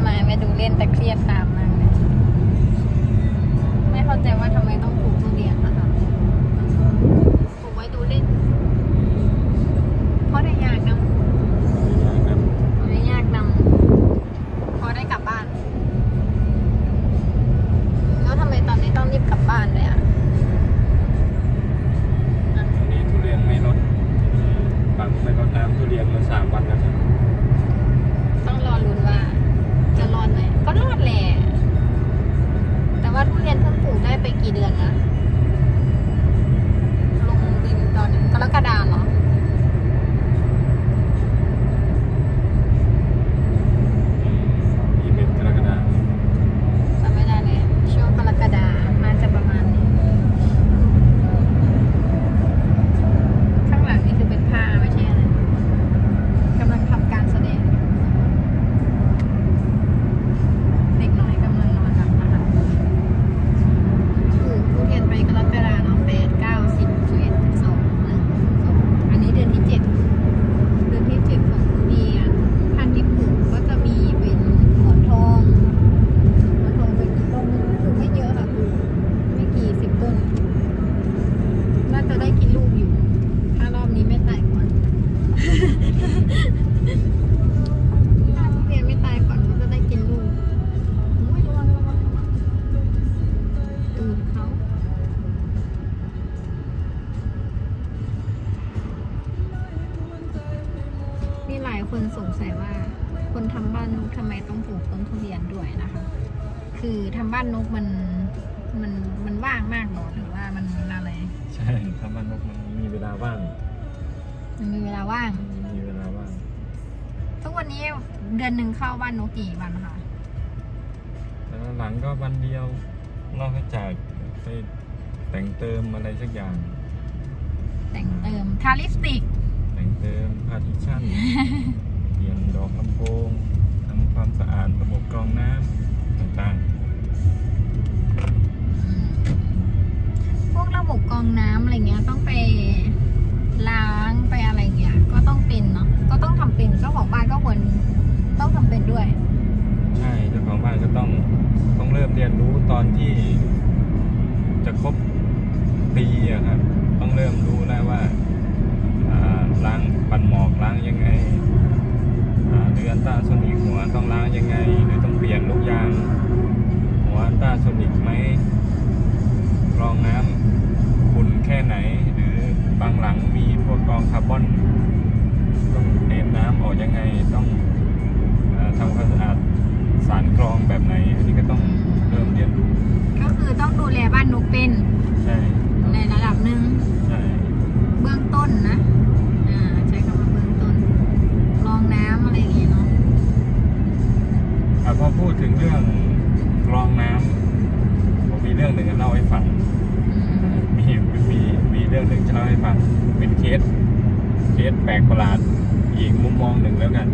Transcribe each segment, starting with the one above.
มาไปดูเล่นแต่เครียดตามมากเลยไม่เข้าใจว่าทำไมต้องปลูกทุเรียนนะคะปลูกไว้ดูเล่นเพราะได้ยากนะได้ยากนำพอได้กลับบ้านแล้วทำไมตอนนี้ต้องรีบกลับบ้านเลยอ่ะตอนนี้ทุเรียนไม่ลดฝั่งไม่ลดน้ำทุเรียนมา3 วันแล้วครับต้องรอลุ้นว่าจะรอดไหมก็รอดแหละแต่ว่าทุเรียนเพิ่งปลูกได้ไปกี่เดือนนะลงดินตอนกรกฎาคมเหรอ 21 กรกฎาคมจำไม่ได้เลยช่วงกรกฎาคมน่าจะประมาณนี้ข้างหลังนี่คือเป็นผ้าไม่ใช่อะไรกำลังทำการแสดงเด็กน้อยกำลังนอนหลับนะคะปลูกทุเรียนไปกรกฎาคมเนาะ8 9 10 11 12 1 2อันนี้เดือนที่ 7เดือนที่ 7ของทุเรียนพันธุ์ที่ปลูกก็จะมีเป็นหมอนทองไปกี่ต้นปลูกไม่เยอะค่ะปลูกไม่กี่10 ต้นน่าจะได้กินลูกอยู่ถ้ารอบนี้ไม่ตายก่อนถ้าทุเรียนไม่ตายก่อนก็จะได้กินลูกอุ้ยระวังตูดเขามีหลายคนสงสัยว่าคนทำบ้านนกทำไมต้องปลูกต้นทุเรียนด้วยนะคะ คือทำบ้านนกมันว่างมากหรอหรือว่ามันอะไรใช่ทำบ้านนกมันมีเวลาว่างมันมีเวลาว่างทุกวันนี้เดือนหนึ่งเข้าบ้านนกกี่วันคะแต่หลังก็วันเดียวนอกจากไปแต่งเติมอะไรสักอย่างแต่งเติมทาลิปสติกแต่งเติมพาร์ติชั่น เปลี่ยนดอกลำโพงทำความสะอาดระบบกรองน้ำต่างๆพวกระบบกรองน้ำอะไรเงี้ยต้องไปล้างไปอะไรเงี้ยก็ต้องเป็นเนาะก็ต้องทำเป็นเจ้าของบ้านก็ควรต้องทำเป็นด้วยใช่เจ้าของบ้านก็ต้องเริ่มเรียนรู้ตอนที่จะครบปีอะครับต้องเริ่มรู้แล้วว่าล้างปั่นหมอกล้างยังไงหรืออัลตราโซนิกหัวต้องล้างยังไงหรือต้องเปลี่ยนลูกยางหัวอัลตราโซนิกไหมกรองน้ำขุ่นแค่ไหนหรือบางหลังมีพวกกรองคาร์บอนต้องเทน้ำออกยังไงต้องทำความสะอาดสารกรองแบบไหนอันนี้ก็ต้องเริ่มเรียนรู้ก็คือต้องดูแลบ้านนกเป็นใช่ในระดับหนึ่งใช่เบื้องต้นนะใช้คำว่าเบื้องต้นกรองน้ำอะไรอย่างเงี้ยเนาะพอพูดถึงเรื่องกรองน้ำผมมีเรื่องหนึ่งจะเล่าให้ฟังมีเรื่องหนึ่งจะเล่าให้ฟังเป็นเคสแปลกประหลาดอีกมุมมองหนึ่งแล้วกัน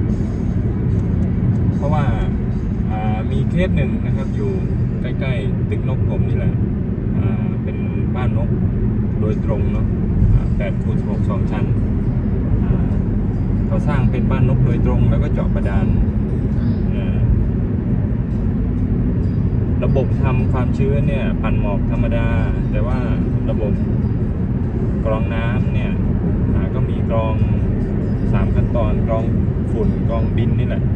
เพราะว่ามีเคสหนึ่งนะครับอยู่ใกล้ๆตึกนกผมนี่แหละเป็นบ้านนกโดยตรงเนาะ8 คูณ 16 2 ชั้นเขาสร้างเป็นบ้านนกโดยตรงแล้วก็เจาะบาดาลระบบทำความชื้นเนี่ยปั่นหมอกธรรมดาแต่ว่าระบบกรองน้ำเนี่ยก็มีกรอง3 ขั้นตอนกรองฝุ่นกรองดินนี่แหละ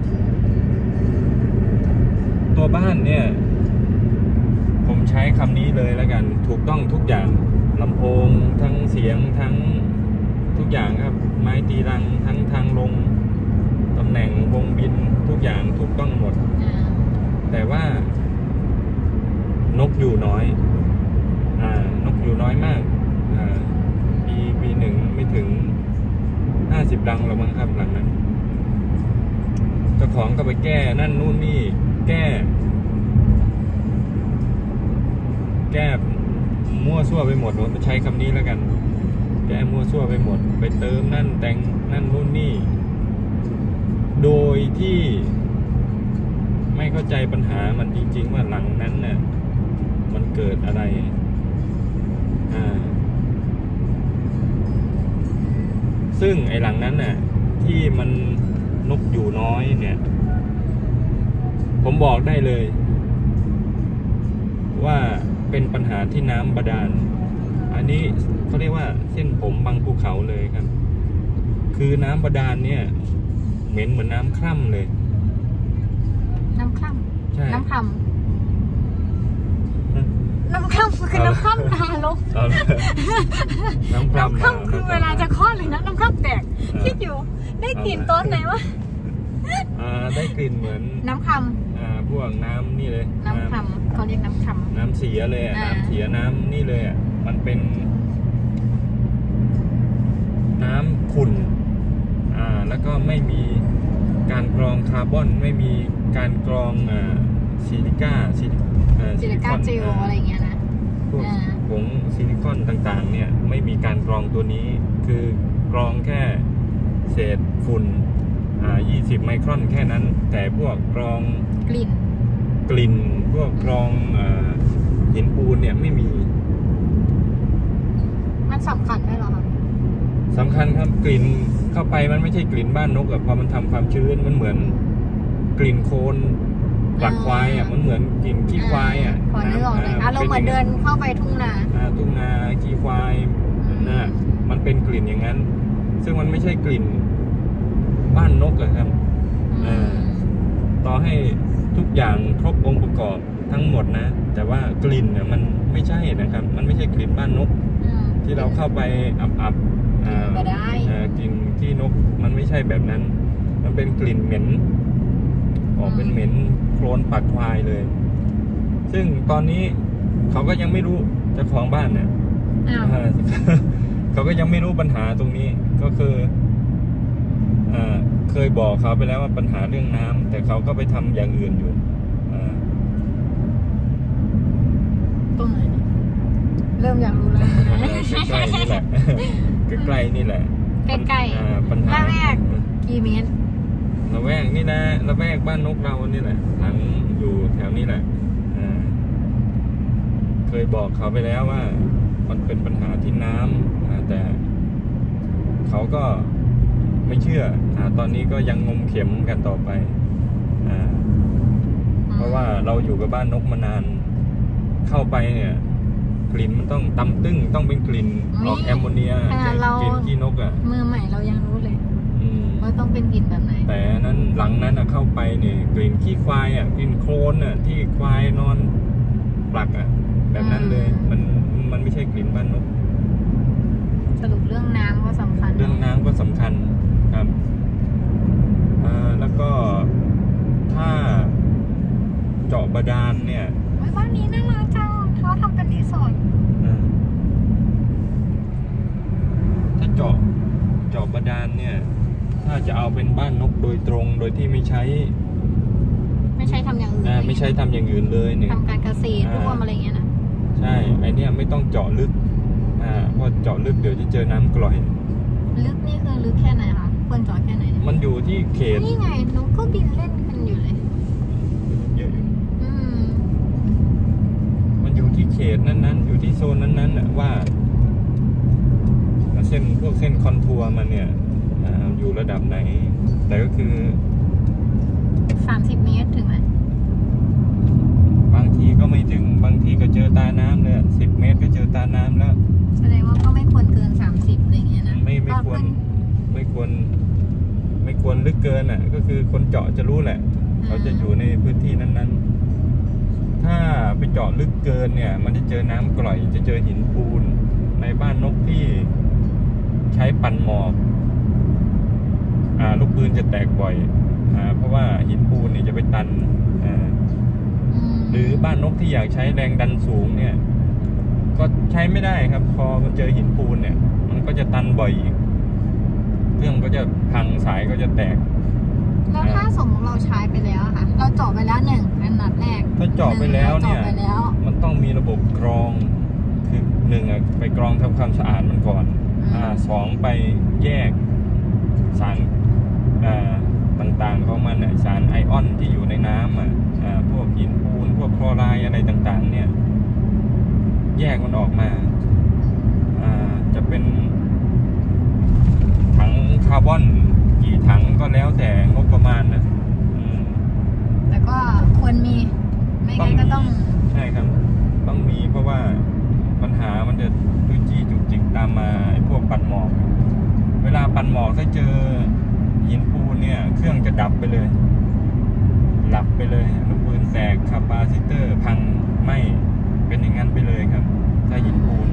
ตัวบ้านเนี่ยผมใช้คำนี้เลยแล้วกันถูกต้องทุกอย่างลำโพงทั้งเสียงทั้งทุกอย่างครับไม้ตีรังทั้งทางลงตำแหน่งวงบินทุกอย่างถูกต้องหมดแต่ว่านกอยู่น้อยนกอยู่น้อยมากปีหนึ่งไม่ถึง50 รังหรอกมั้งครับหลังนั้นเจ้าของก็ไปแก้นั่นนู่นนี่แก้มั่วซั่วไปหมดผมใช้คำนี้แล้วกันแก้มั่วซั่วไปหมดไปเติมนั่นแต่งนั่นนู่นนี่โดยที่ไม่เข้าใจปัญหามันจริงๆว่าหลังนั้นเนี่ยมันเกิดอะไรซึ่งไอ้หลังนั้นน่ะที่มันนกอยู่น้อยเนี่ยผมบอกได้เลย ว่าเป็นปัญหาที่น้ำบาดาลอันนี้เขาเรียกว่าเส้นผมบางภูเขาเลยครับ คือน้ำบาดาลเนี่ยเหม็นเหมือนน้ำคร่ำเลยน้ำคร่ำใช่น้ำคร่ำน้ำคร่ำคือน้ำคร่ำนาลงเอาเลยน้ำคร่ำน้ำคร่ำคือเวลาจะคลอดเลยนะน้ำคร่ำแตกคิดอยู่ได้กลิ่นต้นไหนวะได้กลิ่นเหมือนน้ำคร่พวกน้ำนี่เลยำน้ำคร่ำเขาเรียกน้ำคร่ำน้ำเสียเลยน้ำเสียน้ำนี่เลยมันเป็นน้ำขุ่นแล้วก็ไม่มีการกรองคาร์บอนไม่มีการกรองซิลิก้าซิลิคอนเจลอะไรเงี้ยนะพวกผงซิลิคอนต่างๆเนี่ยไม่มีการกรองตัวนี้คือกรองแค่เศษฝุ่น20 ไมครอนแค่นั้นแต่พวกกรองกลิ่นพวกกรองหินปูนเนี่ยไม่มีมันสำคัญไหมหรอครับสำคัญครับกลิ่นเข้าไปมันไม่ใช่กลิ่นบ้านนกพอมันทำความชื้นมันเหมือนกลิ่นโคลนปลักควายมันเหมือนกลิ่นขี้ควายพอนึกออกเลยเราเหมือนเดินเข้าไปทุ่งนาขี้ควายมันเป็นกลิ่นอย่างนั้นซึ่งมันไม่ใช่กลิ่นบ้านนกครับต่อให้ทุกอย่างครบองค์ประกอบทั้งหมดนะแต่ว่ากลิ่นเนี่ยมันไม่ใช่นะครับมันไม่ใช่กลิ่นบ้านนกที่เราเข้าไปอับกลิ่นที่นกมันไม่ใช่แบบนั้นมันเป็นกลิ่นเหม็นออกเป็นเหม็นโคลนปักควายเลยซึ่งตอนนี้เขาก็ยังไม่รู้เจ้าของบ้านเนี่ยเขาก็ยังไม่รู้ปัญหาตรงนี้ก็คือเคยบอกเขาไปแล้วว่าปัญหาเรื่องน้ำแต่เขาก็ไปทำอย่างอื่นอยู่ตรงไหนเริ่มอยากรู้แล้วใกล้ๆนี่แหละใกล้ๆนี่แหละใกล้ๆปัญหาละแวกกี่เมตรละแวกนี่นะละแวกบ้านนกเรานี่แหละหลังอยู่แถวนี้แหละเคยบอกเขาไปแล้วว่ามันเป็นปัญหาที่น้ำแต่เขาก็ไม่เชื่อตอนนี้ก็ยังงมเข็มกันต่อไปเพราะว่าเราอยู่กับบ้านนกมานานเข้าไปเนี่ยกลิ่นมันต้องตำตึ้งต้องเป็นกลิ่นออกแอมโมเนียกลิ่นขี้นกมือใหม่เรายังรู้เลยว่าต้องเป็นกลิ่นแบบไหนแต่นั้นหลังนั้นเข้าไปเนี่ยกลิ่นขี้ควายกลิ่นโคลนที่ควายนอนปลักแบบนั้นเลยมันไม่ใช่กลิ่นบ้านนกสรุปเรื่องน้ำก็สำคัญเรื่องน้ำก็สำคัญครับแล้วก็ถ้าเจาะบาดาลเนี่ยบ้านนี้น่ารักจังเขาทำเป็นรีสอร์ทถ้าเจาะบาดาลเนี่ยถ้าจะเอาเป็นบ้านนกโดยตรงโดยที่ไม่ใช้ทำอย่างอื่นไม่ใช้ทำอย่างอื่นเลยเนี่ยทำการเกษตรร่วมอะไรเงี้ยนะใช่ไอเนี้ยไม่ต้องเจาะลึกเพราะเจาะลึกเดี๋ยวจะเจอน้ำกร่อยลึกนี่คือลึกแค่ไหนคะควรเจาะแค่ไหนมันอยู่ที่เขตนี่ไงนกก็บินเล่นกันอยู่เลยเยอะอยู่มันอยู่ที่เขตนั้นๆอยู่ที่โซนนั้นๆว่าเส้นคอนทัวร์มันเนี่ยอยู่ระดับไหนแต่ก็คือ 30 เมตรถึงไหมบางทีก็ไม่ถึงบางทีก็เจอตาน้ำเลย10 เมตรก็เจอตาน้ำแล้วแสดงว่าก็ไม่ควรเกิน30อะไรเงี้ยนะไม่ควรลึกเกินก็คือคนเจาะจะรู้แหละเขาจะอยู่ในพื้นที่นั้นๆถ้าไปเจาะลึกเกินเนี่ยมันจะเจอน้ำกร่อยจะเจอหินปูนในบ้านนกที่ใช้ปั่นหมอกลูกปืนจะแตกบ่อยเพราะว่าหินปูนเนี่ยจะไปตันหรือบ้านนกที่อยากใช้แรงดันสูงเนี่ยก็ใช้ไม่ได้ครับพอมันเจอหินปูนเนี่ยมันก็จะตันบ่อยอีกเครื่องก็จะพังสายก็จะแตกแล้วถ้าสมมติเราใช้ไปแล้วค่ะเราเจาะไปแล้ว1อันดับแรกถ้าเจาะไปแล้วเนี่ยมันต้องมีระบบกรองคือ1ไปกรองทำความสะอาดมันก่อน2ไปแยกสารต่างๆของมันสารไอออนที่อยู่ในน้ำพวกหินปูนพวกคลอไรด์อะไรต่างๆเนี่ยแยกมันออกมาจะเป็นถังคาร์บอนกี่ถังก็แล้วแต่งบประมาณนะแต่ก็คว่าปัญหามันจะจุกจี้จุกจิกตามมาไอ้พวกปั่นหมอกเวลาปั่นหมอกถ้าเจอหินปูนเนี่ยเครื่องจะดับไปเลยหลับไปเลยลูกปืนแตกคาปาซิเตอร์พังไม่เป็นอย่างนั้นไปเลยครับถ้าหินปูน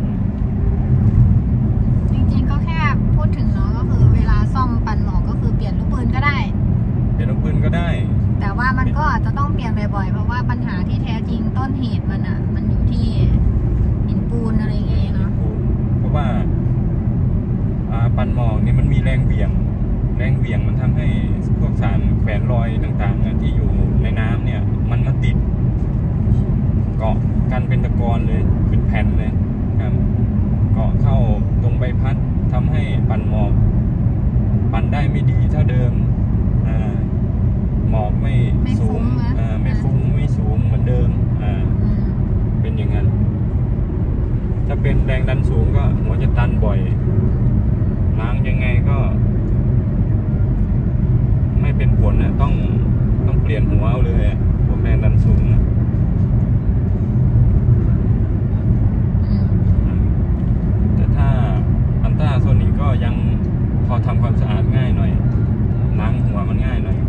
จริงๆก็แค่พูดถึงเนาะก็คือเวลาซ่อมปั่นหมอกก็คือเปลี่ยนลูกปืนก็ได้เปลี่ยนลูกปืนก็ได้แต่ว่ามันก็อาจจะต้องเปลี่ยนบ่อยๆเพราะว่าปัญหาที่แท้จริงต้นเหตุมันอ่ะมันอยู่ที่หินปูนอะไรอย่างเงี้ยเนาะเพราะว่าปั่นหมอกนี่มันมีแรงเหวี่ยงมันทำให้พวกสารแขวนรอยต่างๆที่อยู่ในน้ำเนี่ยมันมาติดเกาะกันเป็นตะกอนเลยเป็นแผ่นเลยครับเกาะเข้าตรงใบพัดทำให้ปั่นหมอกปั่นได้ไม่ดีเท่าเดิมหมอกไม่สูงไม่ฟุ้งไม่สูงเหมือนเดิมเป็นอย่างนั้นถ้าเป็นแรงดันสูงก็หัวจะตันบ่อยล้างยังไงก็ไม่เป็นผลนะต้องเปลี่ยนหัวเอาเลยพวกแรงดันสูงนะแต่ถ้าอันต้าโซนิกก็ยังพอทำความสะอาดง่ายหน่อยล้างหัวมันง่ายหน่อย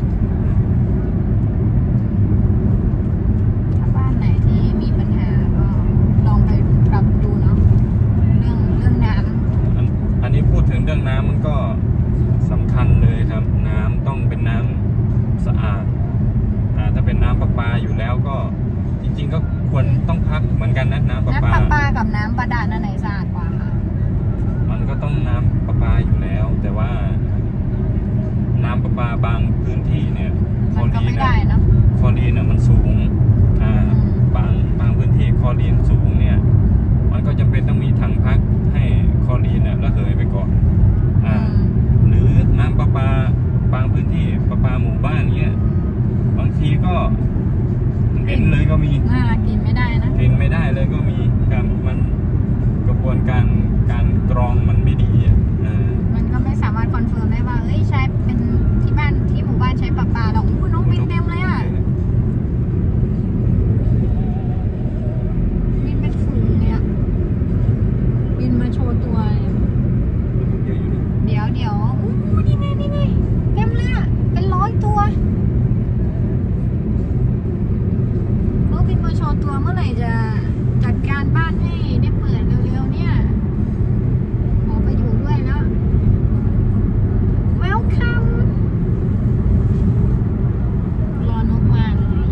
ถ้าบ้านไหนที่มีปัญหาก็ลองไปปรับดูเนาะเรื่องน้ำอันนี้พูดถึงเรื่องน้ำมันก็สำคัญเลยครับน้ำต้องเป็นน้ำสะอาดถ้าเป็นน้ำประปาอยู่แล้วก็จริงๆก็ควรต้องพักเหมือนกันนะน้ำประปากับน้ำบาดาลอันไหนสะอาดกว่าคะมันก็ต้องน้ำประปาอยู่แล้วแต่ว่าน้ำประปาบางพื้นที่เนี่ยคลอรีนมันสูงบางพื้นที่คลอรีนสูงเนี่ยมันก็จำเป็นต้องมีถังพักให้คลอรีนระเหยไปก่อนหรือน้ำประปาบางพื้นที่ประปาหมู่บ้านเนี่ยบางทีก็เหม็นเลยก็มีกินไม่ได้นะกินไม่ได้เลยก็มีครับมันกระบวนการกรองมันไม่ดีมันก็ไม่สามารถคอนเฟิร์มได้ว่าใช้เป็นที่บ้านที่หมู่บ้านใช้ประปาแล้วน้องบินเต็มเลยอ่ะบินเป็นฝูงเนี่ยบินมาโชว์ตัวเดี๋ยวนี่ไงเต็มเลยอ่ะเป็น100 ตัวบินมาโชว์ตัวเมื่อไหร่จะจัดการบ้านให้ได้เปิดเร็วๆเนี่ยขอไปอยู่ด้วยแล้ว Welcome รอนกมาเลย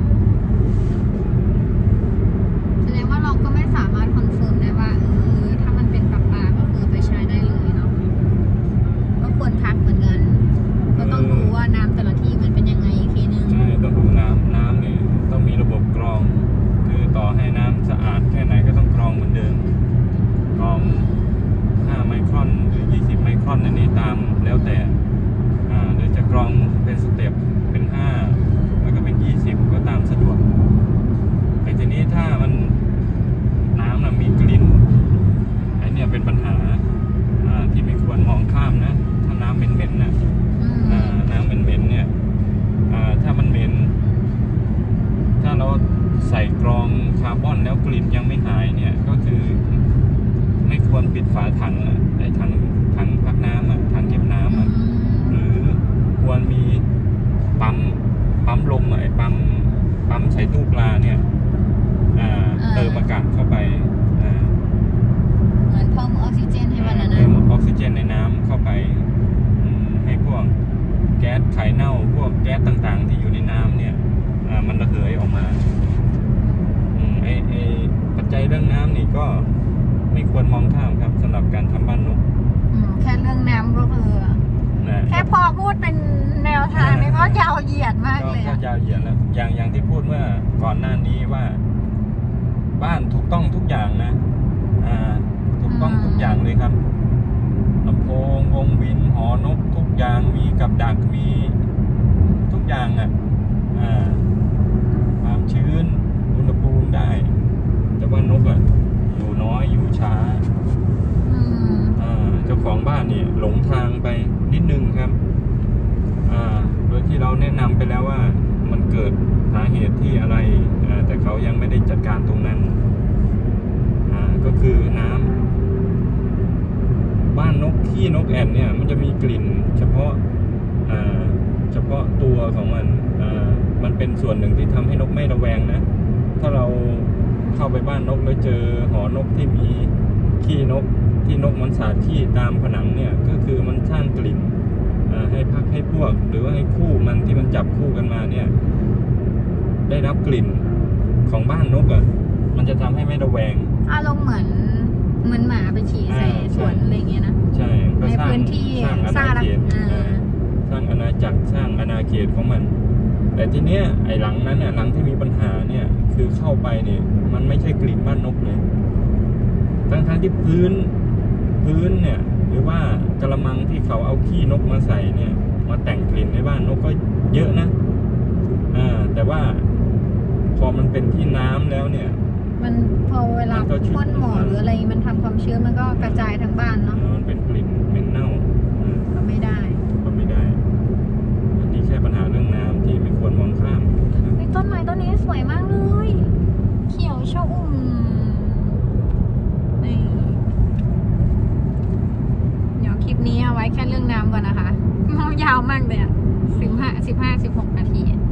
แสดงว่าเราก็ไม่สามารถคอนเฟิร์มได้ว่าถ้ามันเป็นประปาก็คือไปใช้ได้เลยเนาะก็ควรพักเหมือนกันก็ต้องดูว่าน้ำแต่ละที่มันเป็นยังไงอีกทีนึงใช่ต้องดูน้ำนี่ต้องมีระบบกรองคือต่อให้น้ำสะอาดแค่ไหนก็ต้องกรองเหมือนเดิมกรอง5 ไมครอนหรือ20 ไมครอนอันนี้ตามแล้วแต่หรือจะกรองเป็นสเต็ปเป็น5แล้วก็เป็น20ก็ตามสะดวกแต่ทีนี้ถ้ามันน้ำมีกลิ่นไอ้เนี่ยเป็นปัญหาที่ไม่ควรมองข้ามนะถ้าน้ำเหม็นๆนะน้ำเหม็นๆเนี่ยถ้ามันเหม็นถ้าเราใส่กรองคาร์บอนแล้วกลิ่นยังไม่หายเนี่ยก็คือไม่ควรปิดฝาถังไอ้ถังพักน้ำถังเก็บน้ำหรือควรมีปั๊มลมไอ้ปั๊มใส่ตู้ปลาเนี่ยเติมอากาศเข้าไปเหมือนเพิ่มออกซิเจนให้มันนะเพิ่มออกซิเจนในน้ำเข้าไปให้พวกแก๊สไข่เน่าพวกแก๊สต่างๆที่อยู่ในน้ำเนี่ยมันระเหยออกมาปัจจัยเรื่องน้ำนี่ก็ไม่ควรมองข้ามครับสำหรับการทำบ้านนกแค่เรื่องน้ำก็คือแค่พอพูดเป็นแนวทางนี่ก็ยาวเหยียดมากเลยก็ยาวเหยียดแล้วอย่างที่พูดเมื่อก่อนหน้านี้ว่าบ้านถูกต้องทุกอย่างนะถูกต้องทุกอย่างเลยครับลำโพงวงบินหอนกทุกอย่างมีกับดักมีทุกอย่างความชื้นอุณหภูมิได้แต่ว่านกอยู่น้อยอยู่ช้าเจ้าของบ้านนี่หลงทางไปนิดนึงครับโดยที่เราแนะนำไปแล้วว่ามันเกิดสาเหตุที่อะไรแต่เขายังไม่ได้จัดการตรงนั้นก็คือน้ำบ้านนกขี้นกแอ่นเนี่ยมันจะมีกลิ่นเฉพาะตัวของมันมันเป็นส่วนหนึ่งที่ทำให้นกไม่ระแวงนะถ้าเราเข้าไปบ้านนกแล้วเจอหอนกที่มีขี้นกที่นกมันสาดขี้ตามผนังเนี่ยก็คือมันสร้างกลิ่นให้พักให้พวกหรือว่าให้คู่มันที่มันจับคู่กันมาเนี่ยได้รับกลิ่นของบ้านนกมันจะทำให้ไม่ระแวงอารมณ์เหมือนหมาไปฉี่ใส่สวนอะไรเงี้ยนะใช่ในพื้นที่สร้างอาณาเขตสร้างอาณาจักรสร้างอาณาเขตของมันแต่ทีเนี้ยไอ้หลังนั้นเนี่ยหลังที่มีปัญหาเนี่ยคือเข้าไปเนี่ยมันไม่ใช่กลิ่นบ้านนกเลยทั้งที่พื้นเนี่ยหรือว่ากระมังที่เขาเอาขี้นกมาใส่เนี่ยมาแต่งกลิ่นในบ้านนกก็เยอะนะแต่ว่าพอมันเป็นที่น้ำแล้วเนี่ยมันพอเวลาพ่นหมอหรืออะไรมันทำความชื้นมันก็กระจายทั้งบ้านเนาะมันเป็นกลิ่นเหม็นเน่าก็ไม่ได้อันนี้แค่ปัญหาเรื่องน้ำที่ไม่ควรมองข้ามต้นไม้ต้นนี้สวยมากเลยเขียวชอุ่มนี่เดี๋ยวคลิปนี้เอาไว้แค่เรื่องน้ำก่อนนะคะยาวมากเลย15-16 นาที